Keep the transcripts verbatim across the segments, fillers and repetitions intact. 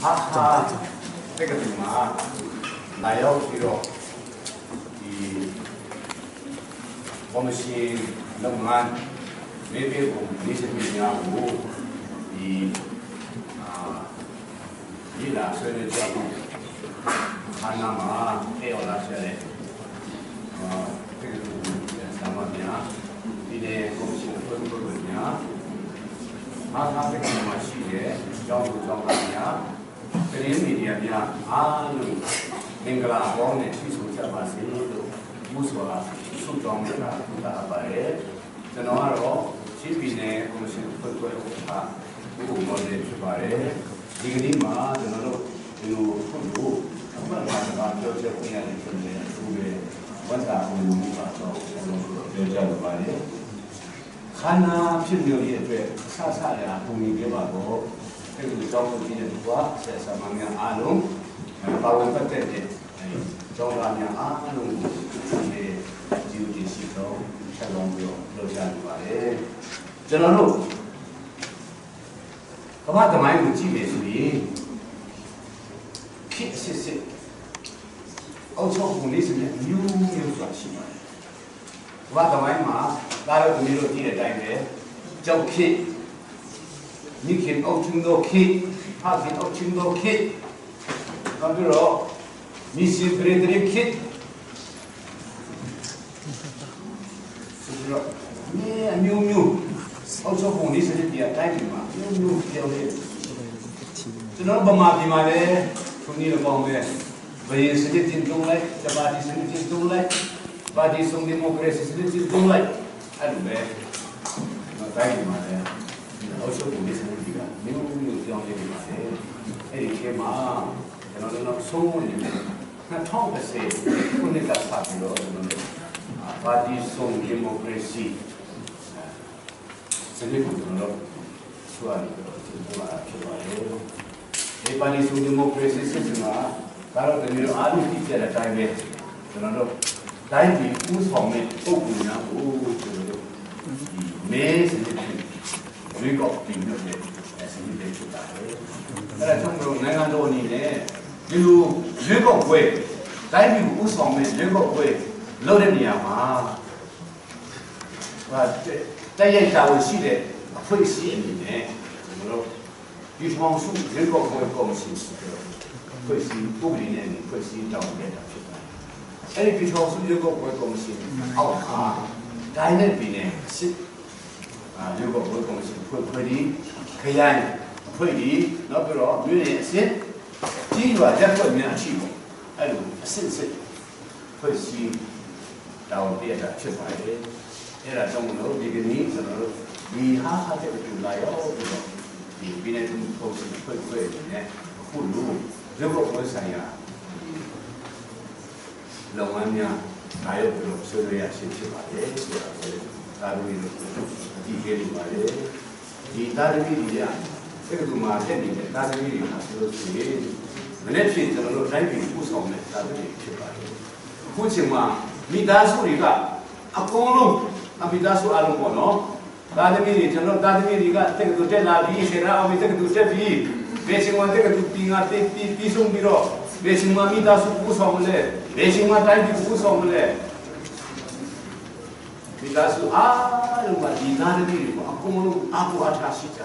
하하 때가 나요 비로 이 범신 농만 매배고 미세미냐고 이 이라 소리를 하고 하나마 헤어나셔야 어 그리고 남았냐 이내 범신 어떤 거냐 아사백이 마시게 정부 정하냐 그림 미디어냐 아는 맹글아 원의 취소자 마세도 무서워 수정이라 부탁하바에 전화로 집이네 범신 펄펄 오파 우모를 주바에 이그니마 전화로 이로 손으로 정말 많은 교체 공연을 했는데 두개 원다 공부가 또 여자도 말이에요. 하나 필요에 돼 사사야 독립해봐도 그리고 정부 기념과 세상망냥 아롱 바로 그때 정부망냥 아롱 이제 지우지 시도 새로운요 러시아도 말에 저는 그만 더 많이 묻지 매수이 피시시 어처 공리스면 유유수가 심해요. 그만 더 많이 마 나를 의미로 뒤에 다니네 저 키, 니킨 옥중도 키, 하킨 옥중도 키, 그리고 미시 브레드리 키, 그리고 네 뮤뮤, 어처 공리스를 뒤에 다니마 뮤뮤 뒤에 저는 범마 비말에 분리를 보면 왜 세계 진동래, 자바디 세계 진동래, 바디 송 데모크라시 세계 진동래 아니면 다행히 말해. 어서 보내서는 우리가 미국의 경제를 말해. 이렇게 막 저는 소문이네. 나 처음 봤어요. 그러니까 사실로 저는 바디 송 데모크라시 세계적으로 수완이 정말 필요해요. 이 바디 송 데모크라시 세상아 바로 그대로 아주 뒤져라 타임에 저는 다행히 우성에 꼭 그냥 매 생각이 즐겁 비밀에 생각이 좋다. 그래서 정말 내가 돈이네. 그리고 즐겁 왜? 다행히 우성에 즐겁 왜? 러레니아마. 와, 자예 자원 시대会시에네. 그리고 유성수 즐겁 왜 거기서会是不理念，会是找别的去的。哎，比如说是这个会公司，好啊，在那边呢是啊，这个会公司会会的，开案会的，那比如说女人先，第一个在会面去过，哎呦，甚至会是找别的去买的，哎啦，中国这个你什么，你哈哈这个就来哦，这个，你边那种公司会会的呢，不如。如果我想呀，老安呀，还有这种社会呀，兴趣吧的，大陆的地铁里嘛的，你大陆里呀，这个都嘛这里的，大陆里还是都是，那那片子那个人品不少呢，大陆里去吧的，父亲嘛，你大叔里个，啊公路，啊你大叔阿龙过喏，大陆里真的大陆里个，这个都在哪里？现在我们这个都在比。배신만 때가 두빙아 때띠 띠송 빌어 배신만 미다수 구성을래 배신만 달기 구성을래 미다수 아 정말 이다는 일이 뭐 아까는 아구 아차시자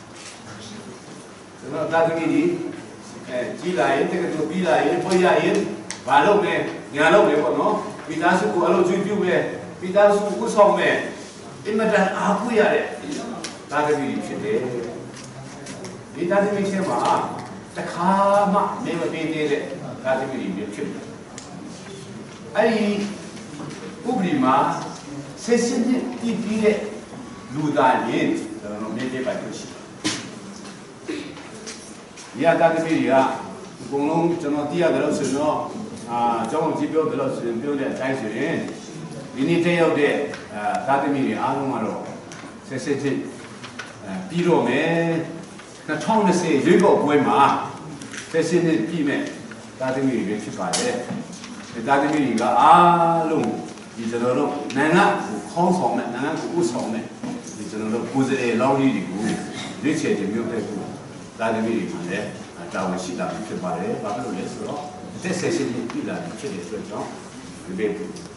그러나 다들이 지라에 때가 두 비라에 보야에 말로네 냐로네 뭐노 미다수 그 알로 주주에 미다수 구성에 인마다 아구야래 다들이ဖြစ်တယ်이 다짐이 세마 가마 내가 베데레 다짐이 이렇게 아니 우리마 세신이 띠띠레 루다니 저는 메데 받듯이 이야 다짐이야 공룡 저는 띠야 들었으면 아 저건 지표 들었으면 표대 자이스는 이니 대여대 다짐이 아노마로 세세지 비로메 나 처음에 세 읽어 보이마 대신에 비매 다듬이를ဖြစ်ပါတယ် 다듬이가 아롱 이제는 내가 컨솜에 내가 우솜에 이제는 고즈의 라운이고 리체제 묘되고 다들이 말에 다운 시다 이렇게 말해 말을 해서 대세신이 빌라 이렇게 됐죠. 그게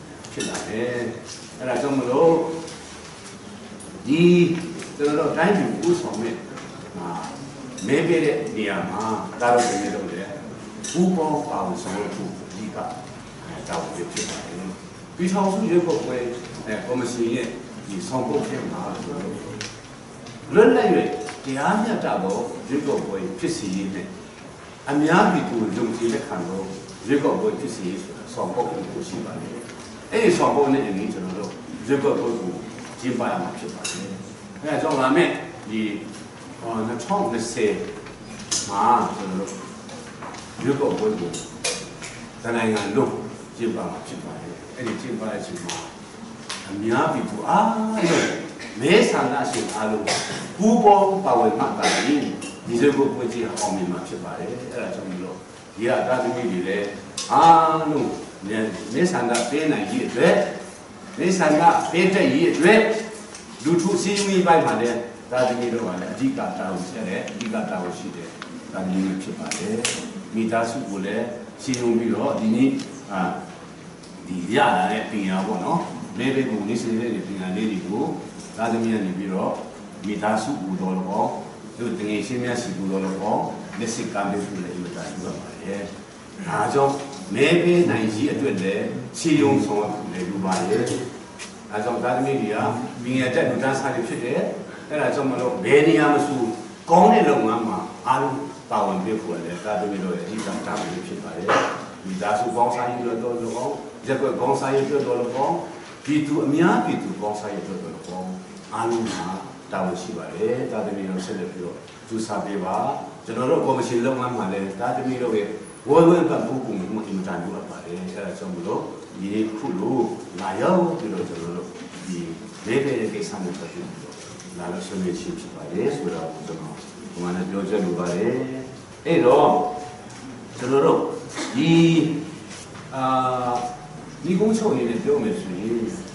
필라네.အဲ့ဒါကြောင့်မလို့ဒီကျွန်တော်တို့တိုင်းပြည်ကိုဆောင်မဲ့အာမဲပေးတဲ့နေရာမှာဒါတော့ဒီလိုလေဘူပေါင်းပါဝင်ဆောင်ဖို့ဒီကတောင်းရဖြစ်ပါတယ်ပြီးထောင်စုရုပ်ပုတ်ပွဲအဲကော်မရှင်ရဲ့ဒီဆောင်ပုတ်ဖြစ်မှာဆိုတော့လွတ်လပ်၍တရားမျှတသောရုပ်ပုတ်ပွဲဖြစ်စီရင်းနဲ့အများပြည်သူယုံကြည်လက်ခံသောရုပ်ပုတ်ပွဲဖြစ်စီဆိုတာဆောင်ပုတ်ကိုရှိပါတယ်အဲ့ဒီဆောင်ပုတ်နဲ့အရင်ကျွန်တော်တို့ရုပ်ပုတ်ကိုကျင်းပရမှာဖြစ်ပါတယ်အဲဒါကြောင့်လာမဲ့ဒီ၂၀၂၀မှာကျွန်တော်တို့ရုပ်ပုတ်ပွဲကိုတနိုင်ငံလုံးကျင်းပမှာဖြစ်ပါတယ်အဲ့ဒီကျင်းပတဲ့အချိန်မှာအများပြည်သူအားလုံးမဲဆန္ဒရှင်အားလုံးပူးပေါင်းပါဝင်မှသာရင်ဒီရုပ်ပုတ်ပွဲကြီးအောင်မြင်မှာဖြစ်ပါတယ်အဲ့ဒါကြောင့်မလို့ဒီအတားသမီးတွေလည်းအားလုံးမဲဆန္ဒပေးနိုင်ရေးအတွက်မဲဆန္ဒပေးတဲ့ရေးအတွက်လူထုစည်းဝေးပိုင်းမှာလည်းဒါသမီးတို့ကလည်းအဓိကတာဝန်ရှိတယ်အဓိကတာဝန်ရှိတယ်ဒါသမီးဖြစ်ပါတယ်မိသားစုကိုလည်းရှင်းပြီးတော့ဒီနေ့အာဒီရလာတဲ့ပညာပေါ့နော်မဲပေးပုံလေးစနေတဲ့ပညာလေးတွေကိုဒါသမီးကနေပြီးတော့မိသားစုဦးတော်တော့တို့တငယ်ချင်းများစီဦးတော်တော့လက်စစ်ကမ်းပေးလို့လည်းအမတားယူပါပါတယ်ဒါကြောင့်မဲပေးနိုင်ကြီးအတွက်လည်းရှင်းုံဆောင်လည်းယူပါတယ်အဲကြောင့်ဒါသမီးတွေကပညာတတ်လူသားစားတွေဖြစ်တယ်အဲ့ဒါကြောင့်မလို့ဘယ်နေရာမဆိုကောင်းတဲ့လုပ်ငန်းမှာအားလုံးပါဝင်ပြဖို့လည်းဒါသမီးတို့ရဲ့အဓိကတာဝန်ဖြစ်ပါတယ်ဒီဒါစုကောင်းစားရေးလို့တော့တော့ရက်ွက်ကောင်းစားရေးလို့တော့တော့ပြည်သူအများပြည်သူကောင်းစားရေးလို့တော့တော့အားလုံးမှာတာဝန်ရှိပါတယ်ဒါသမီးတို့ဆက်လက်ပြီးတော့ကျူစာပေးပါကျွန်တော်တို့ကော်မရှင်လုပ်ငန်းမှာလည်းဒါသမီးတို့ရဲ့ဝယ်ဝယ်ပတ်ဖို့ကိုမှအင်တာဗျူးလုပ်ပါတယ်အဲ့ဒါကြောင့်မလို့ဒီခုလို့လာရောက်ပြီးတော့ကျွန်တော်တို့ဒီလေးတဲ့ကိစ္စမျိုးပတ်ပြီးတော့လာလို့ဆွေးနွေးချင်းဖြစ်ပါတယ်ဆိုတော့ကျွန်တော်ဒီမှာလည်းပြောချက်လိုပါတယ်အဲ့တော့ကျွန်တော်တို့ဒီအာဒီကုန်းချုပ်ရည်ပြောမယ်ဆိုရင်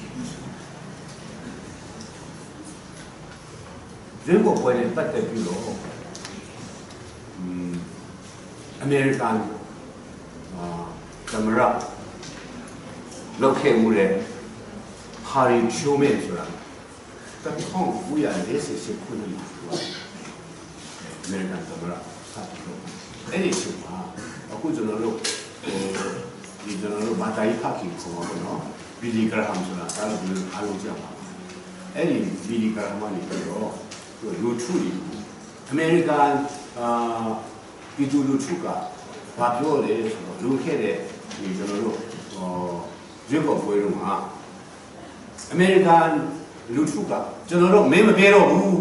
ဒီကိုပွဲနဲ့ပတ်သက်ပြီးတော့อืมအမေရိကန်အာသမရလောက်ခဲ့မှုတဲ့ဟာရီချိုမဲဆိုတာတခေါင်းကိုရလေးစစ်စစ်ခုနှစ်မှာအမေရိကန်သမရဆက်လို့အဲ့ဒီချိန်မှာအခုကျွန်တော်တို့ဟိုဒီကျွန်တော်တို့ဘာသာရေးဖတ်ကြည့်ခေါ်ပါတော့ဘီလီဂရဟမ်ဆိုတာဒါလည်းအားလုံးကြားပါအဲ့ဒီဘီလီဂရဟမ်ကနေပြီးတော့လူထုတွေအမေရိကန်အာပြည်သူလူထုကဘာပြောလဲဆိုတော့လူခဲ့တဲ့ဒီကျွန်တော်တို့ဟောရွေးကောက်ပွဲတော့မှာအမေရိကန်လူထုကကျွန်တော်တို့မင်းမပြေတော့ဘူး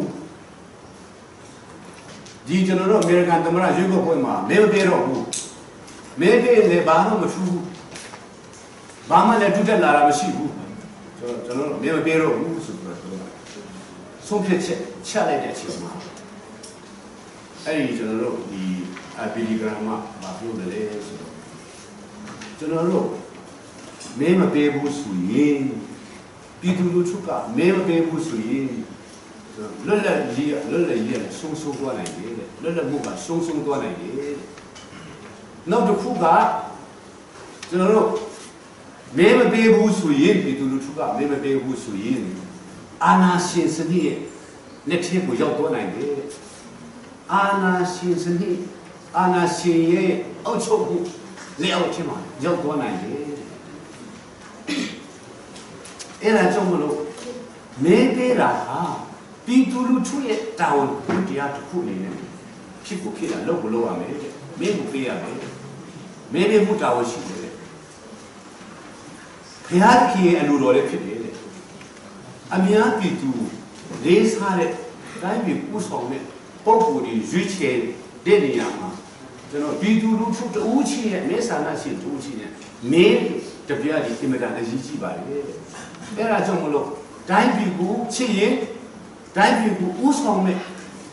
ဒီကျွန်တော်တို့အမေရိကန်သမ္မတရွေးကောက်ပွဲမှာမင်းမပြေတော့ဘူးမင်းပြေလည်းဘာမှမထူးဘာမှလည်းတူတက်လာတာမရှိဘူးကျွန်တော်တို့မင်းမပြေတော့ဘူးဆိုတော့ဆုံးဖြတ်ချက်ချလိုက်တဲ့အချိန်မှာအဲ့ဒီကျွန်တော်တို့ဒီအပီဒီဂရမ်မှာမပြောတယ်လေဆိုတော့ကျွန်တော်တို့မင်းမပေးဘူးဆိုရင်ပြည်သူလူထုကမင်းမပေးဘူးဆိုရင်လွတ်လပ်ရေးလွတ်လပ်ရေးဆုံးရှုံးသွားနိုင်တယ်လွတ်လပ်မှုကဆုံးရှုံးသွားနိုင်တယ်နောက်တစ်ခုကကျွန်တော်တို့မင်းမပေးဘူးဆိုရင်ပြည်သူလူထုကမင်းမပေးဘူးဆိုရင်အာဏာရှင်စနစ်ရဲ့လက်ထဲကိုရောက်သွားနိုင်တယ်အာဏာရှင်စနစ်အာဏာရှင်ရဲ့အောက်ချုပ်မှုလက်အောက်ထဲမှာရောက်သွားနိုင်တယ်အဲ့ဒါကြောင့်မလို့မဲပေးတာဟာပြည်သူလူထုရဲ့တာဝန်တရားတစ်ခုအနေနဲ့ဖြစ်ကိုဖြစ်တာလုပ်ကိုလုပ်ရမယ်မဲကိုပေးရမယ်မဲပေးမှုတာဝန်ရှိတယ်ဘုရားခင်ရဲ့အလိုတော်လေးဖြစ်တယ်အများပြည်သူလေးစားတဲ့တိုင်းပြည်ပူဆောင်တဲ့ပုံကိုယ်ကြီးရွေးချယ်တဲ့နေရာမှာကျွန်တော်ပြည်သူလူထုတဦးချင်းရဲ့မဲဆန္ဒရှင်တဦးချင်းရဲ့မဲတပြားဒီအင်မတန်အရေးကြီးပါတယ်အဲ့ဒါကြောင့်မလို့တိုင်းပြည်ကိုချစ်ရင်တိုင်းပြည်ကိုဥဆောင်တဲ့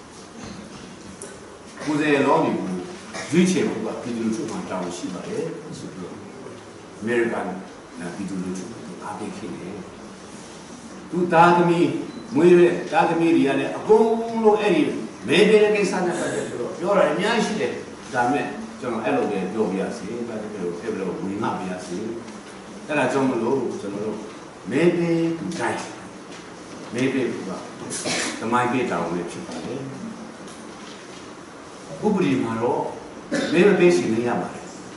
ကိုယ်စားလှယ်လောင်းတွေကိုရွေးချယ်ဖို့ကပြည်သူလူထုမှာတာဝန်ရှိပါတယ်ဆိုပြီးတော့အမေရိကန်ပြည်သူလူထုအားပေးခဲ့တယ်သူသားသမီးမွေးတဲ့သားသမီးတွေကလည်းအကုန်လုံးအဲ့ဒီ 매일의 계산을 가지고 요라 명시대 그다음에 저는 엘로게 요비아시 가지고 에브로 우리나비아시 그러나 정말로 저는 매일 두자이 매일 그가 더마이게 다운을ဖြစ်ပါတယ် 우브리마로 매일 배시는 야말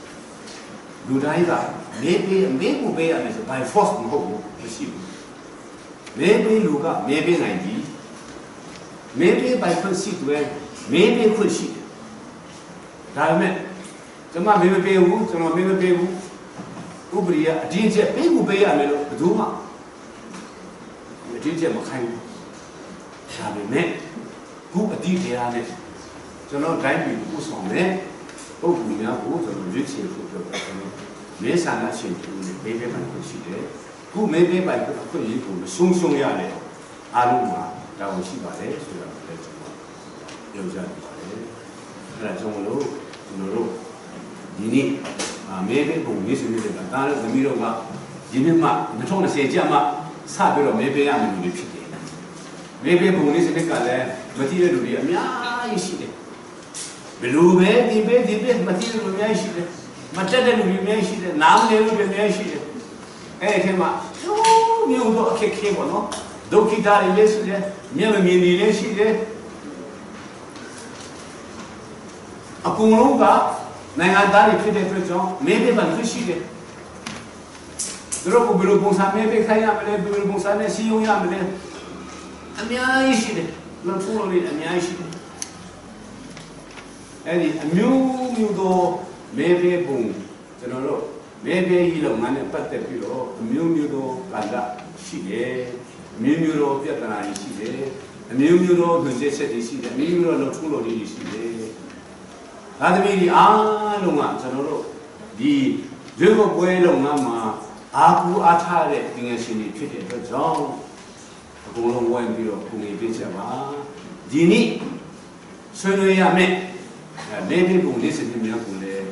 루다이가 매일 매일 배야면서 by force 못하고 그렇지 매일 루가 매일 나이지 매일 by 컨시드에 매일 컨시드 다음에 정말 매일 배우고 정말 매일 배우고 우브리야 진짜 배우고 배야면서 그동안 진짜 뭐 가요 다음에 그 어디 대안에 저는 다행히 우선에 또 분명하고 저는 유치해 보고 매사나 신분이 매배만 것이래 그 매배만 그 일부 숭숭해야 돼요 아루마 라고 시발에 소리가 그랬죠 여자들이 그래 정말로 오늘로 이니 매배 공부 예수님들과 다른 의미로가 이민마 너처럼 세지마 사별로 매배하는 일이 필요해 매배 공부 예수님들과 머티를 우리 아미야 이시대 belube dibe dibe matiru lumyaishide matade lumyaishide namne lumyaishide eh kema yo miudo keke bono dokitari leside nyame mini leside akunga nanga dari phide phito mebe ban phishide doro bulu bongsa mebe khaya male bulu bongsa ne siyong ya male amyaishide lo pulo ni amyaishide 에디 뮤뮤도 매배봉 저는 매배 일용만에 빠뜨리로 뮤뮤도 간다 시계 뮤뮤로 뼈다나 시계 뮤뮤로 문제 세대 시계 뮤뮤로 노출로리 시계 다들이 아롱아 저는 이 저거 보이롱아마 아구 아타레 등에신이 필요해서 공long 원비로 공이 되자마 디니 소노야메 매일 공부 예수님이랑 공부에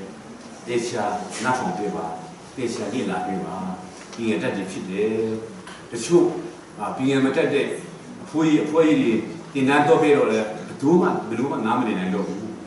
대시아 나성 대바 대시아 일라 대바 이게 다지 필요해 그쵸 아 비행만 탈때 포이 포이리 디난도 배로래 두만 누구만 남을 내려고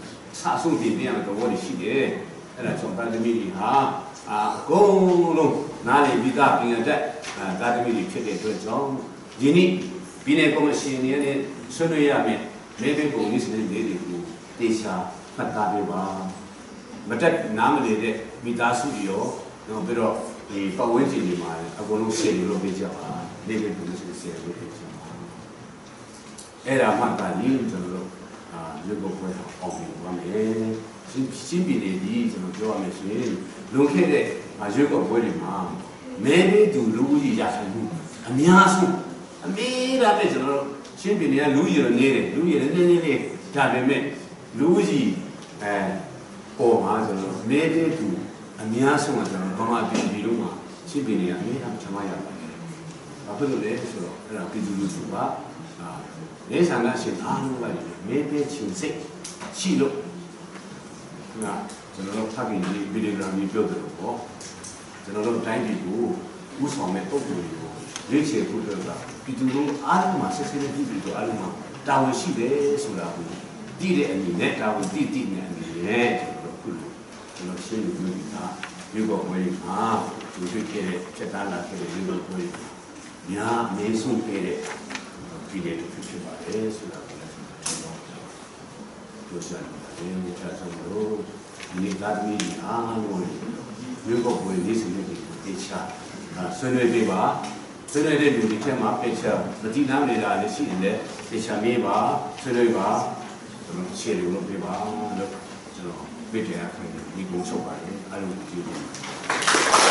사송 비비하면 더 원이 시게အဲ့ဒါကြောင့်တာသမီတွေဟာအကုန်လုံးနားလေပြီးသားပြင်ရတဲ့တာသမီတွေဖြစ်တဲ့အတွက်ကြောင့်ဒီနေ့ပြည်နယ်ကော်မရှင်ရဲ့ဆွေးနွေးရမယ်မဲပေးပုံလေးစနစ်လေးတွေကိုတေချာဖတ်သားပေးပါမတက်နားမနေတဲ့မိသားစုတွေရောတော့ပြီးတော့ဒီပတ်ဝန်းကျင်တွေမှာအကုန်လုံးရှင်းလို့ပေးကြပါလေးပေးပုံလေးစနစ်ရှင်းလို့ပေးကြပါအဲ့ဒါမှတာလင်းကျွန်တော်တို့အာရုပ်ကိုပွဲအောင်ပြီးပါမယ်新比例的怎么ပြောရမလဲဆိုရင်လွန်ခဲ့တဲ့ရွေးကောက်ပွဲတွေမှာမဲပေးသူလူဦးရေရရှိမှုအများဆုံးအမေးတာပဲကျွန်တော်တို့ရှင်းပြည်နယ်ကလူဦးရေနေတယ်လူဦးရေနည်းနည်းလေးဒါပေမဲ့လူဦးရေအဲပေါ်မှာကျွန်တော်မဲပေးသူအများဆုံးကကျွန်တော်ဗမာပြည်ပြည်လုံးမှာရှင်းပြည်နယ်ကအများအားချမ်းသာရပါတယ်။ဘာဖြစ်လို့လဲဆိုတော့အဲ့ဒါပြည်သူလူထုကအာနေဆန္ဒရှင်အားလုံးကမဲပေးခြင်းစိတ်ရှိလို့那ကျွန်တော်တို့ဖခင်ကြီးဗီဒီယိုဂရမ်ကြီးပြောတယ်ပေါ့ကျွန်တော်တို့တိုင်းပြည်ကိုဥဆောင်မဲ့ပုံစံတွေကိုရွေးချယ်ဖို့အတွက်ပြည်သူတို့အားလုံးမှာဆက်စပ်တဲ့ပြည်သူတို့အားလုံးမှာတာဝန်ရှိတယ်ဆိုတာကိုတည်တဲ့အနေနဲ့တာဝန်တည်တည်တဲ့အနေနဲ့ကျွန်တော်တို့ကျွန်တော်ရှင်းလို့ပြောတာမြို့ပေါ်ဝေးမှာသူတွေ့ခဲ့တဲ့ချက်သားလာခဲ့တဲ့မြို့ပေါ်ဝေးညာအမေဆုံးခဲ့တဲ့ပြည်နယ်တွေဖြစ်ပါတယ်ဆိုတာကိုလည်းကျွန်တော်ပြောချင်တယ်ဒီနေ့ဆက်ဆုံးလို့ဒီကားမီအားလုံးမြို့ပေါ်ဝေးလေးစနေတွေတေချာဆွေးနွေးပေးပါဆွေးနွေးတဲ့လူတွေထဲမှာပေချာမတိနာနေတာလည်းရှိတယ်တေချာမေးပါဆွေးနွေးပါကျွန်တော်ရှင်းလို့လုပ်ပေးပါလို့ကျွန်တော်ပြည့်တယ်အခါဒီကုန်းချုပ်ပါတယ်အားလုံးကြည့်ပါ